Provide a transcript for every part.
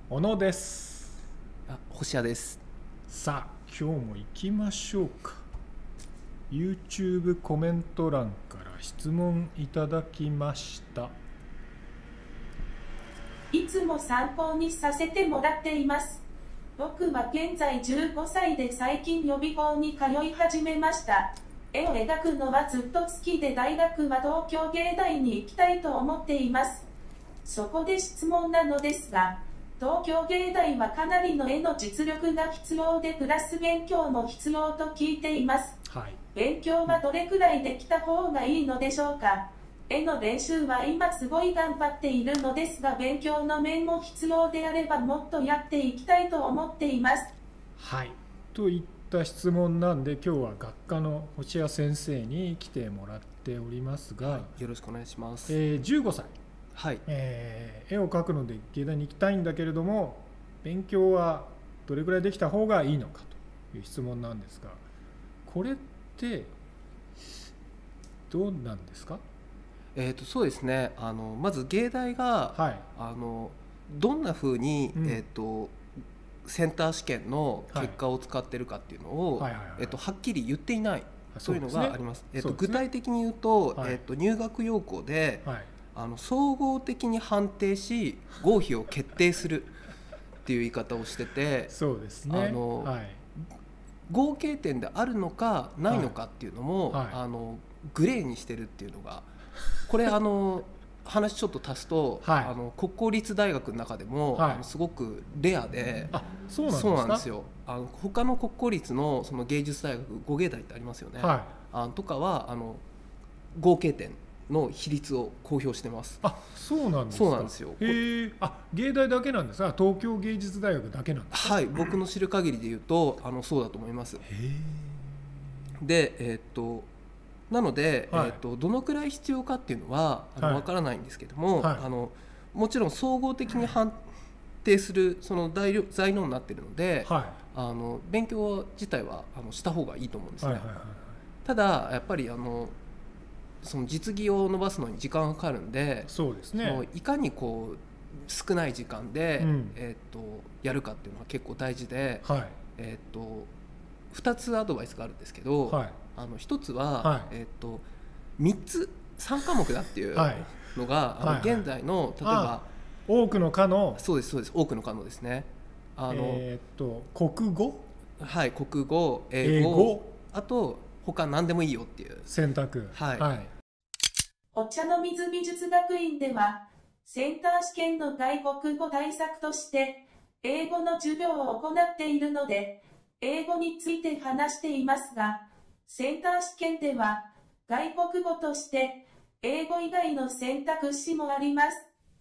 小野です。 星谷です。 さあ今日も行きましょうか。 YouTube コメント欄から質問いただきました。 いつも参考にさせてもらっています。僕は現在15歳で最近予備校に通い始めました。絵を描くのはずっと好きで大学は東京芸大に行きたいと思っています。そこで質問なのですが、東京芸大はかなりの絵の実力が必要でプラス勉強も必要と聞いています。 はい、 勉強はどれくらいできた方がいいのでしょうか。絵の練習は今すごい頑張っているのですが、勉強の面も必要であればもっとやっていきたいと思っています。 はい、といった質問なんで、今日は学科の星谷先生に来てもらっておりますが、 はい、よろしくお願いします。 15歳、 はい、 絵を描くので芸大に行きたいんだけれども、勉強はどれくらいできた方がいいのかという質問なんですが、これってどうなんですか？ そうですね、まず芸大が、 はい、 どんなふうに、センター試験の結果を使っているかっていうのをはっきり言っていない、そういうのがあります。具体的に言うと、入学要項で、総合的に判定し合否を決定するっていう言い方をしてて、 そうですね、 合計点であるのかないのかっていうのも、グレーにしてるっていうのが、これ話ちょっと足すと、国公立大学の中でも、すごくレアで、そうなんですよ。他の国公立のその芸術大学、五芸大ってありますよね、とかは合計点の比率を公表してます。 そうなんですか。 そうなんですよ。 芸大だけなんですか？東京芸術大学だけなんですか？ はい、僕の知る限りで言うとそうだと思います。で、なので、どのくらい必要かっていうのはわからないんですけども、もちろん総合的に判定するその材料になっているので、勉強自体はした方がいいと思うんですね。ただやっぱりその実技を伸ばすのに時間がかかるんで、 そうですね、 いかにこう少ない時間で、やるかっていうのは結構大事で、2つアドバイスがあるんですけど、1つは、3科目だっていうのが、現在の例えば多くの科の、 そうです多くの科のですね、 国語、 国語、英語、あと他何でもいいよっていう選択。 お茶の水美術学院ではセンター試験の外国語対策として英語の授業を行っているので、英語について話していますが、センター試験では外国語として英語以外の選択肢もあります。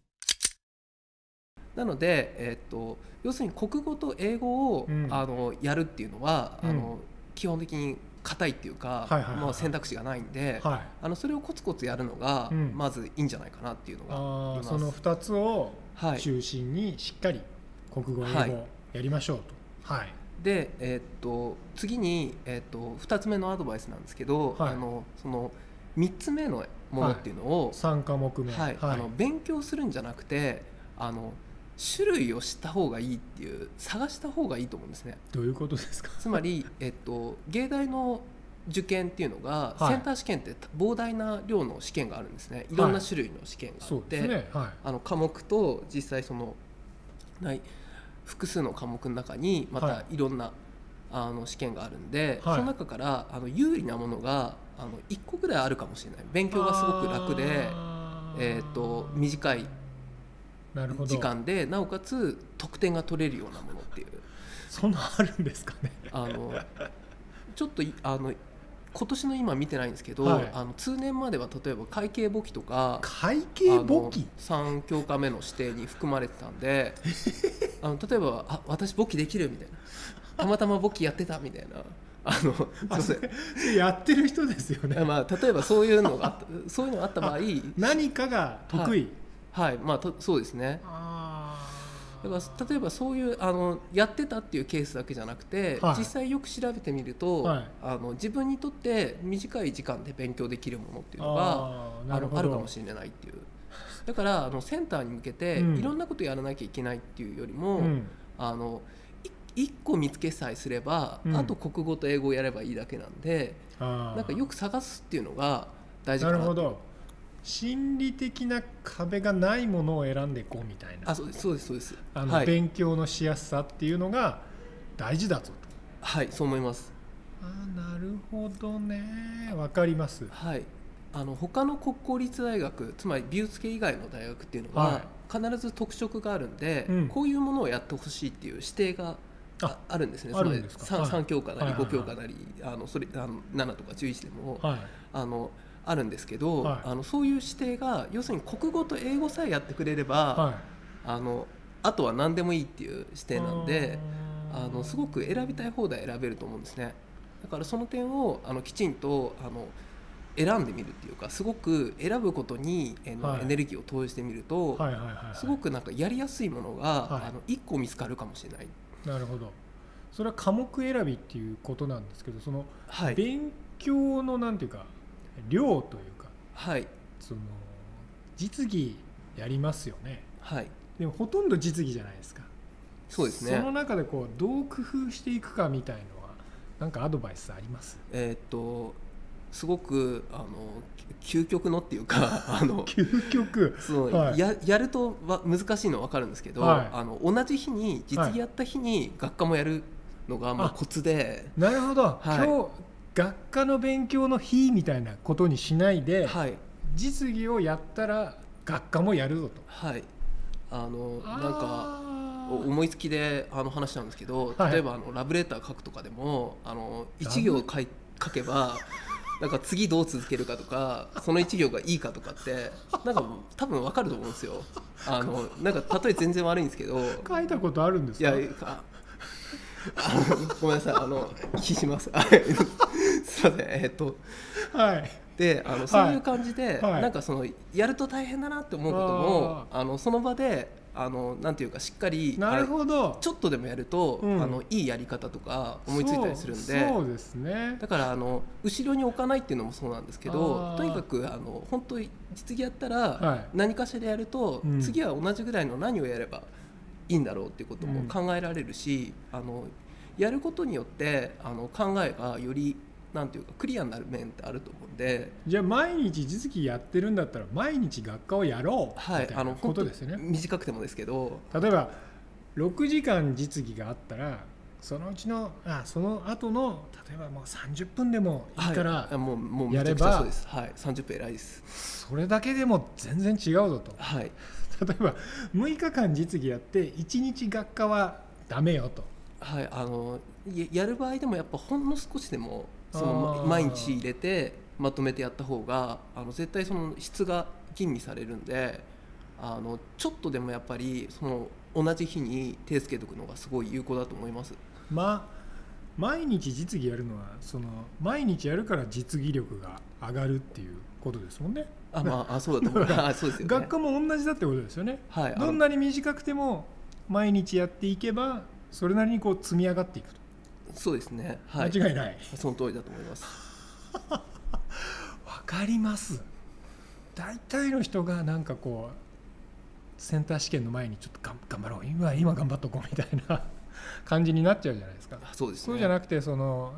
なので、要するに国語と英語を、やるっていうのは、基本的に硬いっていうか、選択肢がないんで、それをコツコツやるのが、まずいいんじゃないかなっていうのがあります。 その2つを中心にしっかり国語、英語やりましょうと。 で、次に、2つ目のアドバイスなんですけど、その3つ目のものっていうのを、 3科目目、 勉強するんじゃなくて種類を知った方がいいっていう、探した方がいいと思うんですね。 どういうことですか？ つまり、芸大の受験っていうのが、センター試験って膨大な量の試験があるんですね。いろんな種類の試験があって、科目と実際その複数の科目の中にまたいろんな、試験があるんで、その中から有利なものが1個ぐらいあるかもしれない。勉強がすごく楽で、短い時間でなおかつ得点が取れるようなものっていう、 そんなあるんですかね。 ちょっと今年の今見てないんですけど、通年までは例えば会計簿記とか3教科目の指定に含まれてたんで例えば私簿記できるみたいな、たまたま簿記やってたみたいな、 やってる人ですよね。 例えばそういうのがあった場合、 何かが得意、 そうですね。 だから例えばそういうやってたっていうケースだけじゃなくて、実際よく調べてみると、自分にとって短い時間で勉強できるものっていうのがあるかもしれないっていう。だからセンターに向けていろんなことやらなきゃいけないっていうよりも、1個見つけさえすれば、あと国語と英語をやればいいだけなんで、なんかよく探すっていうのが大事かな。 なるほど。心理的な壁がないものを選んでいこうみたいな。 そうですそうです。 勉強のしやすさっていうのが大事だぞと。 はい、そう思います。 なるほどね、わかります。 はい、他の国公立大学、つまり美術系以外の大学っていうのは、必ず特色があるんで、こういうものをやってほしいっていう指定があるんですね。3教科なり5教科なり、それ7とか11でも、あるんですけど、そういう指定が要するに国語と英語さえやってくれれば、あとは何でもいいっていう指定なんで、すごく選びたい放題選べると思うんですね。だからその点をきちんと選んでみるっていうか、すごく選ぶことにエネルギーを投じてみると、すごくなんかやりやすいものが1個見つかるかもしれない。 なるほど。それは科目選びっていうことなんですけど、その勉強のなんていうか量というか、その実技やりますよね。でもほとんど実技じゃないですか。 そうですね。 その中でどう工夫していくかみたいのはなんかアドバイスあります？ すごく究極のっていうか究極やると難しいのは分かるんですけど、同じ日に実技やった日に学科もやるのがコツで。 なるほど。今日学科の勉強の日みたいなことにしないで、実技をやったら学科もやるぞと。 なんか思いつきで話したんですけど、例えばラブレター書くとかでも1行書けばなんか次どう続けるかとか、その1行がいいかとかってなんか多分分かると思うんですよ。なんか例え全然悪いんですけど。 書いたことあるんですか？ いやごめんなさい、息します。すいません。でそういう感じで、なんかやると大変だなって思うこともその場でなんていうかしっかりちょっとでもやると、いいやり方とか思いついたりするんで。 そうですね。 だから後ろに置かないっていうのもそうなんですけど、とにかく本当に実技やったら何かしらやると、次は同じぐらいの何をやればいいんだろうっていうことも考えられるし、やることによって考えがよりなんていうかクリアになる面ってあると思うんで。 じゃあ毎日実技やってるんだったら毎日学科をやろうみたいなことですよね。 短くてもですけど、 例えば6時間実技があったら、そのうちのその後の例えばもう30分でもいいからやれば、 30分偉いです。 それだけでも全然違うぞと。例えば6日間実技やって1日学科はダメよと。 やる場合でもやっぱほんの少しでも毎日入れてまとめてやった方が絶対その質が吟味されるんで、ちょっとでもやっぱり同じ日に手つけておくのがすごい有効だと思います。 毎日実技やるのは毎日やるから実技力が上がるっていうことですもんね。 そうだと思います。そうですよね。 学科も同じだってことですよね。どんなに短くても毎日やっていけばそれなりに積み上がっていくと。 そうですね。 間違いない。 その通りだと思います。 わかります。大体の人がなんかセンター試験の前にちょっと頑張ろう、今頑張っとこうみたいな感じになっちゃうじゃないですか。 そうですね。 そうじゃなくて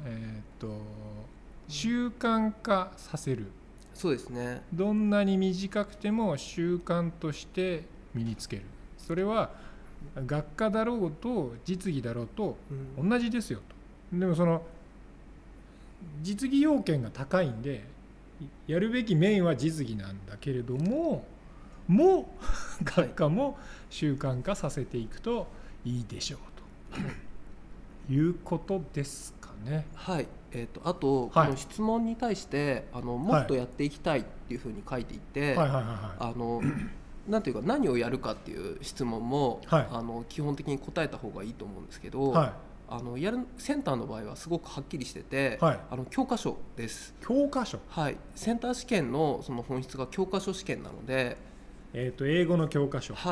習慣化させる。 そうですね。 どんなに短くても習慣として身につける。それは学科だろうと実技だろうと同じですよと。でも実技要件が高いんでやるべきメインは実技なんだけれども、学科も習慣化させていくといいでしょうということですかね。 あとこの質問に対してもっとやっていきたいっていうふうに書いていて、なんていうか何をやるかっていう質問も、基本的に答えた方がいいと思うんですけど、センターの場合はすごくはっきりしてて、教科書です。 教科書。 センター試験のその本質が教科書試験なので、 英語の教科書。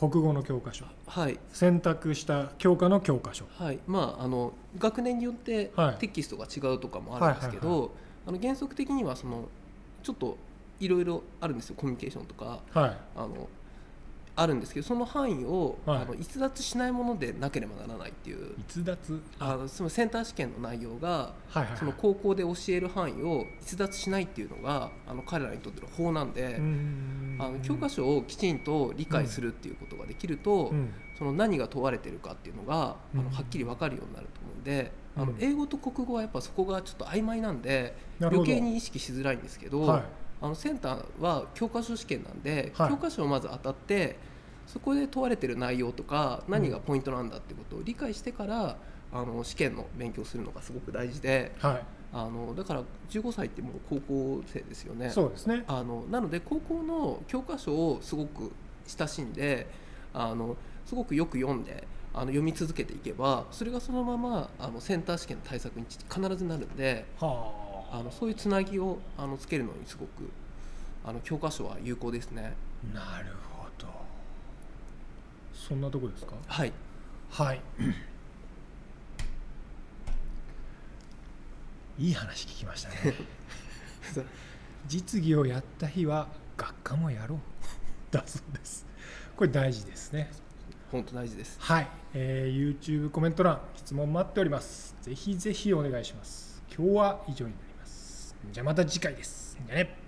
国語の教科書、 はい、 選択した教科の教科書、 はい、まあ学年によってテキストが違うとかもあるんですけど、原則的にはちょっといろいろあるんですよ。コミュニケーションとか、 はい、 あるんですけど、その範囲を、逸脱しないものでなければならないっていう、 逸脱、 そのセンター試験の内容が、その高校で教える範囲を逸脱しないっていうのが彼らにとっての法なんで、教科書をきちんと理解するっていうことができると、その何が問われてるかっていうのがはっきり分かるようになると思うんで、英語と国語はやっぱそこがちょっと曖昧なんで余計に意識しづらいんですけど、センターは教科書試験なんで、教科書をまず当たってそこで問われてる内容とか何がポイントなんだってことを理解してから試験の勉強するのがすごく大事で、だから15歳ってもう高校生ですよね。 そうですね。 なので高校の教科書をすごく親しんですごくよく読んで読み続けていけば、それがそのままセンター試験の対策に必ずなるんで、そういうつなぎをつけるのにすごく教科書は有効ですね。 なるほど。そんなとこですか。 はい、 はいいい話聞きましたね実技をやった日は学科もやろうだそうです。これ大事ですね。 本当大事です。 はい、YouTube コメント欄質問待っております。ぜひぜひお願いします。今日は以上になります。じゃあまた次回です。じゃあね。